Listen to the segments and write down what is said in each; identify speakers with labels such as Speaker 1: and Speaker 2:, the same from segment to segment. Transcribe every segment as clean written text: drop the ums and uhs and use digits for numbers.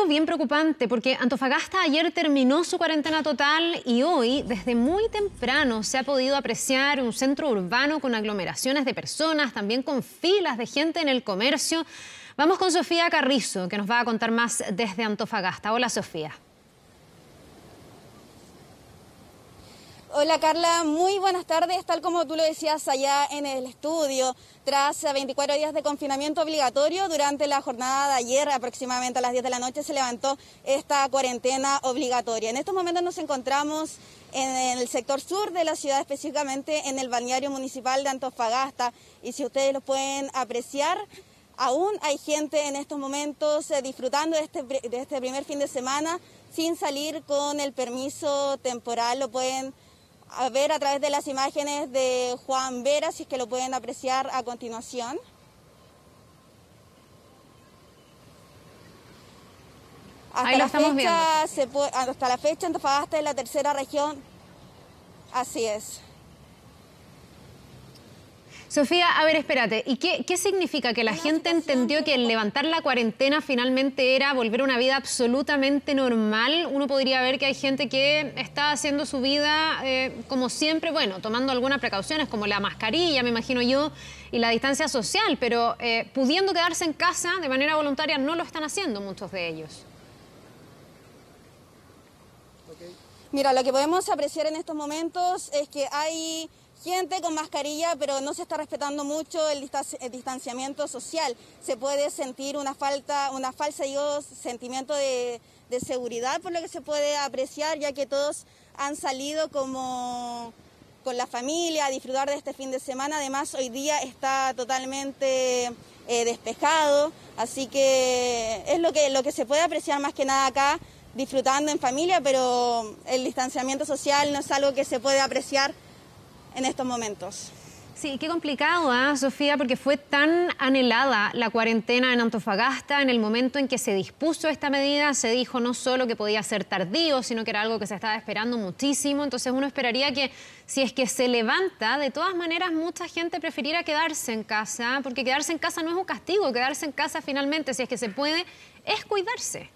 Speaker 1: bien preocupante porque Antofagasta ayer terminó su cuarentena total y hoy, desde muy temprano, se ha podido apreciar un centro urbano con aglomeraciones de personas, también con filas de gente en el comercio. Vamos con Sofía Carrizo, que nos va a contar más desde Antofagasta. Hola, Sofía.
Speaker 2: Hola Carla, muy buenas tardes. Tal como tú lo decías allá en el estudio, tras 24 días de confinamiento obligatorio, durante la jornada de ayer, aproximadamente a las 10 de la noche, se levantó esta cuarentena obligatoria. En estos momentos nos encontramos en el sector sur de la ciudad, específicamente en el balneario municipal de Antofagasta. Y si ustedes lo pueden apreciar, aún hay gente en estos momentos disfrutando de este primer fin de semana sin salir con el permiso temporal. Lo pueden ver a través de las imágenes de Juan Vera, si es que lo pueden apreciar a continuación.
Speaker 1: Ahí lo estamos viendo.
Speaker 2: Hasta la fecha, Antofagasta es la tercera región. Así es.
Speaker 1: Sofía, a ver, espérate, ¿y qué significa? ¿Que la gente entendió que el levantar la cuarentena finalmente era volver a una vida absolutamente normal? Uno podría ver que hay gente que está haciendo su vida como siempre, bueno, tomando algunas precauciones como la mascarilla, me imagino yo, y la distancia social, pero pudiendo quedarse en casa de manera voluntaria no lo están haciendo muchos de ellos.
Speaker 2: Mira, lo que podemos apreciar en estos momentos es que hay gente con mascarilla, pero no se está respetando mucho el distanciamiento social. Se puede sentir una falsa, sentimiento de seguridad, por lo que se puede apreciar, ya que todos han salido como con la familia a disfrutar de este fin de semana. Además, hoy día está totalmente despejado, así que es lo que se puede apreciar más que nada acá, disfrutando en familia, pero el distanciamiento social no es algo que se puede apreciar en estos momentos.
Speaker 1: Sí, qué complicado, Sofía, porque fue tan anhelada la cuarentena en Antofagasta. En el momento en que se dispuso esta medida, se dijo no solo que podía ser tardío, sino que era algo que se estaba esperando muchísimo. Entonces uno esperaría que si es que se levanta, de todas maneras mucha gente prefiriera quedarse en casa, porque quedarse en casa no es un castigo, quedarse en casa finalmente, si es que se puede, es cuidarse.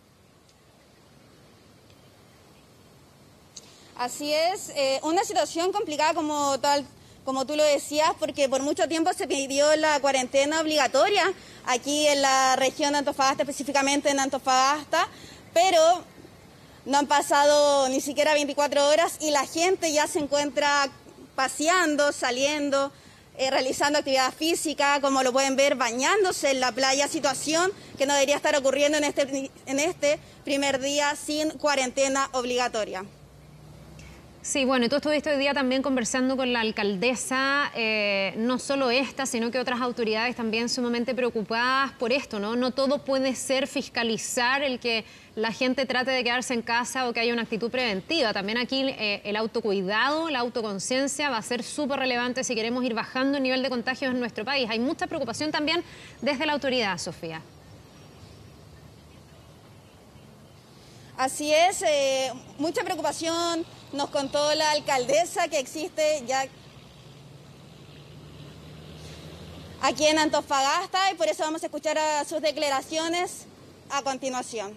Speaker 2: Así es, una situación complicada como tú lo decías, porque por mucho tiempo se pidió la cuarentena obligatoria aquí en la región de Antofagasta, específicamente en Antofagasta, pero no han pasado ni siquiera 24 horas y la gente ya se encuentra paseando, saliendo, realizando actividad física, como lo pueden ver, bañándose en la playa, situación que no debería estar ocurriendo en este primer día sin cuarentena obligatoria.
Speaker 1: Sí, bueno, y tú estuviste hoy día también conversando con la alcaldesa, no solo esta, sino que otras autoridades también sumamente preocupadas por esto, ¿no? No todo puede ser fiscalizar el que la gente trate de quedarse en casa o que haya una actitud preventiva. También aquí el autocuidado, la autoconciencia va a ser súper relevante si queremos ir bajando el nivel de contagios en nuestro país. Hay mucha preocupación también desde la autoridad, Sofía.
Speaker 2: Así es, mucha preocupación. Nos contó la alcaldesa que existe ya aquí en Antofagasta y por eso vamos a escuchar sus declaraciones a continuación.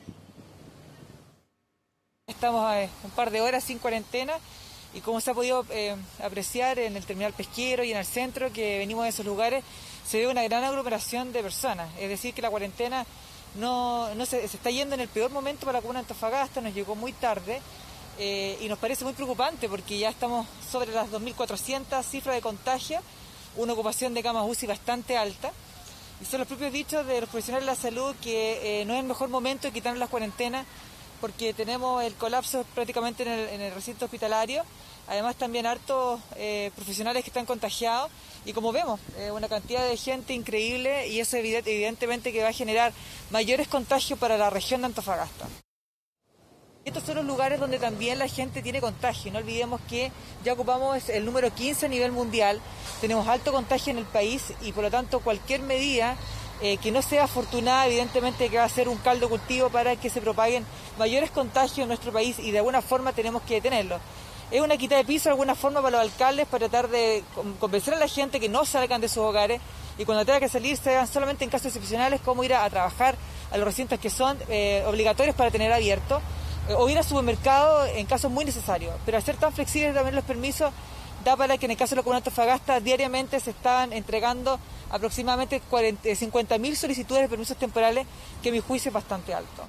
Speaker 3: Estamos a un par de horas sin cuarentena y como se ha podido apreciar en el terminal pesquero y en el centro, que venimos de esos lugares, se ve una gran aglomeración de personas. Es decir, que la cuarentena se está yendo en el peor momento para la comuna de Antofagasta, nos llegó muy tarde. Y nos parece muy preocupante porque ya estamos sobre las 2.400 cifras de contagio, una ocupación de camas UCI bastante alta. Y son los propios dichos de los profesionales de la salud que no es el mejor momento de quitarnos las cuarentenas porque tenemos el colapso prácticamente en el recinto hospitalario. Además también hartos profesionales que están contagiados y como vemos, una cantidad de gente increíble y eso evidentemente que va a generar mayores contagios para la región de Antofagasta. Estos son los lugares donde también la gente tiene contagio. No olvidemos que ya ocupamos el número 15 a nivel mundial, tenemos alto contagio en el país y por lo tanto cualquier medida que no sea afortunada, evidentemente que va a ser un caldo cultivo para que se propaguen mayores contagios en nuestro país y de alguna forma tenemos que detenerlo. Es una quita de piso de alguna forma para los alcaldes para tratar de convencer a la gente que no salgan de sus hogares y cuando tengan que salir se hagan solamente en casos excepcionales como ir a trabajar a los recintos que son obligatorios para tener abierto, o ir al supermercado en casos muy necesarios. Pero al ser tan flexibles también los permisos, da para que en el caso de la Comuna de Antofagasta diariamente se están entregando aproximadamente 50.000 solicitudes de permisos temporales, que a mi juicio es bastante alto.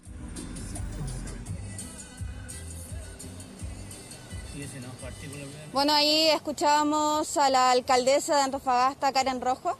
Speaker 2: Bueno, ahí escuchábamos a la alcaldesa de Antofagasta, Karen Rojo,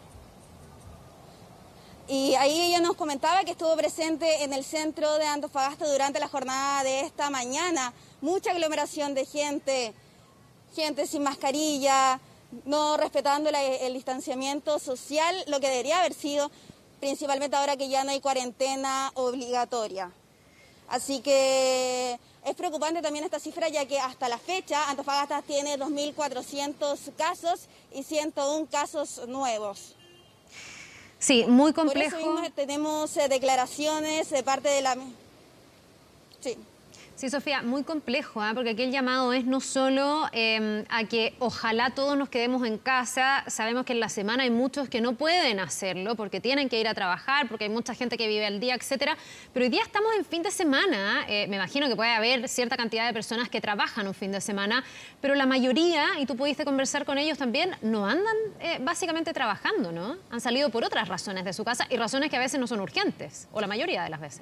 Speaker 2: y ahí ella nos comentaba que estuvo presente en el centro de Antofagasta durante la jornada de esta mañana. Mucha aglomeración de gente sin mascarilla, no respetando el distanciamiento social, lo que debería haber sido, principalmente ahora que ya no hay cuarentena obligatoria. Así que es preocupante también esta cifra, ya que hasta la fecha Antofagasta tiene 2.400 casos y 101 casos nuevos.
Speaker 1: Sí, muy complejo.
Speaker 2: Por eso mismo tenemos declaraciones de parte de la... Sí.
Speaker 1: Sí, Sofía, muy complejo, porque aquí el llamado es no solo a que ojalá todos nos quedemos en casa. Sabemos que en la semana hay muchos que no pueden hacerlo porque tienen que ir a trabajar, porque hay mucha gente que vive al día, etcétera. Pero hoy día estamos en fin de semana. Me imagino que puede haber cierta cantidad de personas que trabajan un fin de semana, pero la mayoría, y tú pudiste conversar con ellos también, no andan básicamente trabajando, ¿no? Han salido por otras razones de su casa y razones que a veces no son urgentes, o la mayoría de las veces.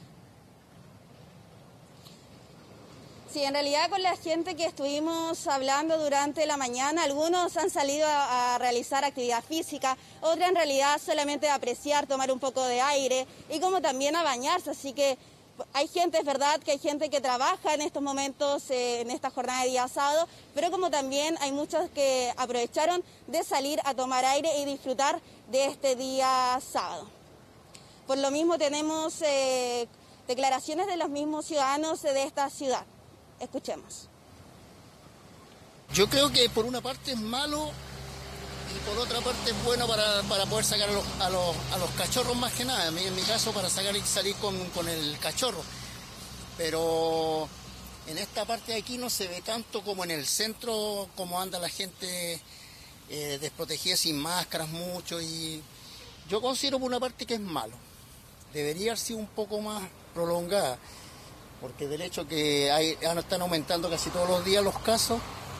Speaker 2: Sí, en realidad con la gente que estuvimos hablando durante la mañana, algunos han salido a realizar actividad física, otros en realidad solamente a apreciar, tomar un poco de aire y como también a bañarse. Así que hay gente, es verdad que hay gente que trabaja en estos momentos, en esta jornada de día sábado, pero como también hay muchos que aprovecharon de salir a tomar aire y disfrutar de este día sábado. Por lo mismo tenemos declaraciones de los mismos ciudadanos de esta ciudad. Escuchemos.
Speaker 4: Yo creo que por una parte es malo y por otra parte es bueno para poder sacar a los cachorros más que nada. En mi caso para salir con el cachorro. Pero en esta parte de aquí no se ve tanto como en el centro, como anda la gente desprotegida sin máscaras mucho. Y yo considero por una parte que es malo. Debería haber sido un poco más prolongada. Porque del hecho que están aumentando casi todos los días los casos,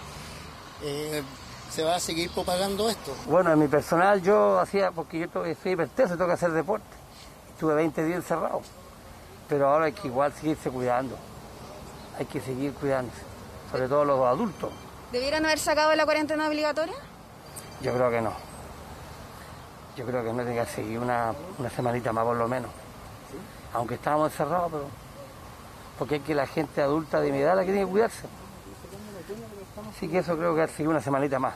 Speaker 4: se va a seguir propagando esto.
Speaker 5: Bueno, en mi personal yo hacía, porque yo soy hipertenso, tengo que hacer deporte. Estuve 20 días encerrado, pero ahora hay que igual seguirse cuidando. Hay que seguir cuidándose, sobre todo los adultos.
Speaker 2: ¿Debieran haber sacado la cuarentena obligatoria?
Speaker 5: Yo creo que no. Yo creo que no tiene que seguir una semanita más por lo menos. Aunque estábamos encerrados, pero... porque es que la gente adulta de mi edad la que tiene que cuidarse. Así que eso creo que ha sido una semanita más.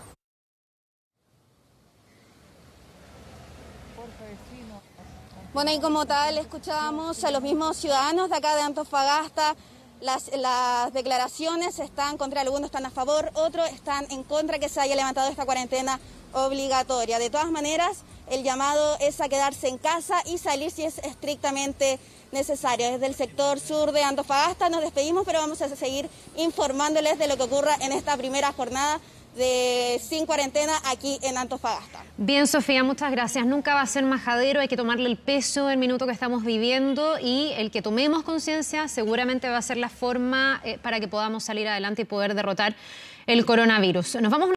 Speaker 2: Bueno, y como tal escuchábamos a los mismos ciudadanos de acá de Antofagasta. Las declaraciones están contra, algunos están a favor, otros están en contra que se haya levantado esta cuarentena obligatoria. De todas maneras, el llamado es a quedarse en casa y salir si es estrictamente necesario. Desde el sector sur de Antofagasta nos despedimos, pero vamos a seguir informándoles de lo que ocurra en esta primera jornada sin cuarentena aquí en Antofagasta.
Speaker 1: Bien, Sofía, muchas gracias. Nunca va a ser majadero, hay que tomarle el peso del minuto que estamos viviendo y el que tomemos conciencia seguramente va a ser la forma para que podamos salir adelante y poder derrotar el coronavirus. Nos vamos